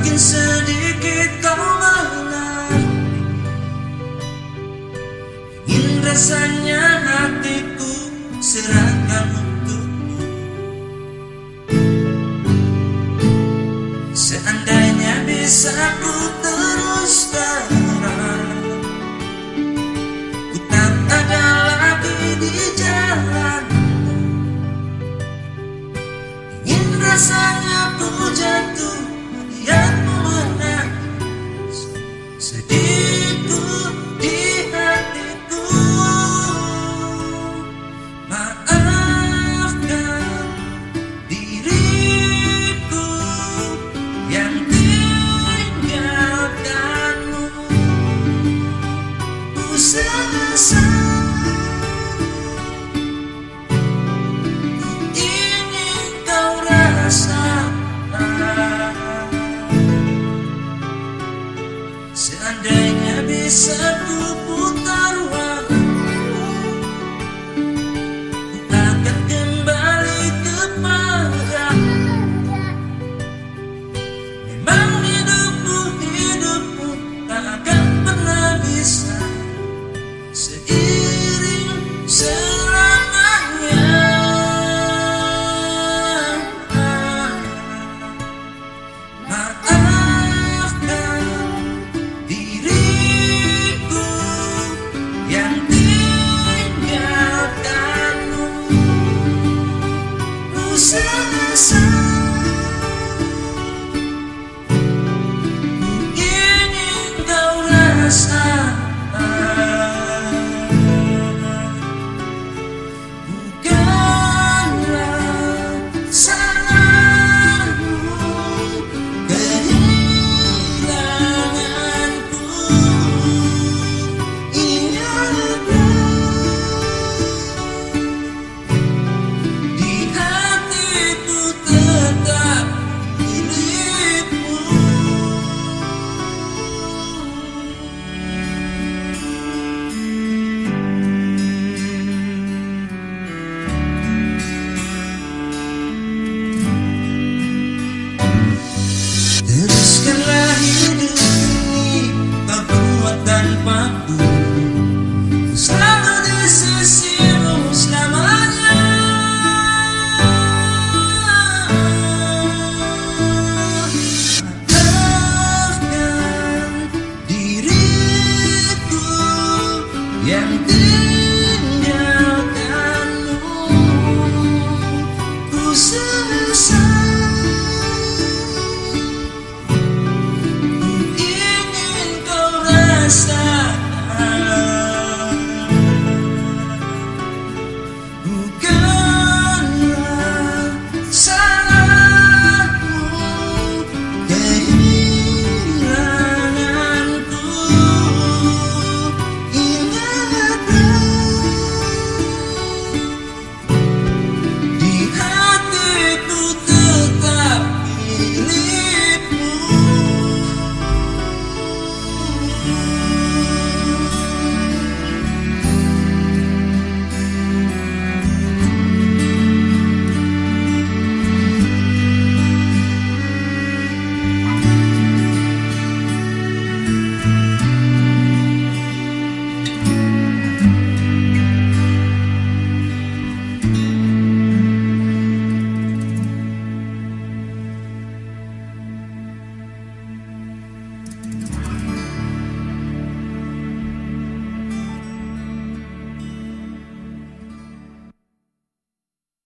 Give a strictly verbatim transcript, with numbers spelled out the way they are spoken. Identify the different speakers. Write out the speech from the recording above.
Speaker 1: mungkin sedikit kau mengerti. Ingin rasanya hatiku serahkan untukmu. Seandainya bisa ku terus terang, ku tak ada lagi di jalan. Ingin rasanya ku jatuh melihatmu menangis, sedihku di hatiku. Maafkan diriku yang tinggalkanmu. Ku sesal, ingin kau rasakan. Seandainya bisa ku putar waktu, ku akan kembali kepadamu. Memang hidupmu, hidupmu tak akan pernah bisa seiring selamanya. Maafkan diriku yang tinggalkanmu. Ku sesal.